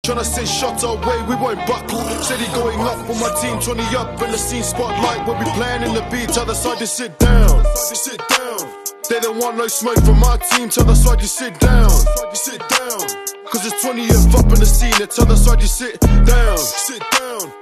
Tryna say shut away, we won't buckle. Steady going up on my team, 20 up in the scene spotlight. When we playing in the beat, other side you sit down. Sit down. They don't want no smoke from my team, t'other side you sit down. Sit down. Cause it's 20th up in the scene, it's other side you sit down. Sit down.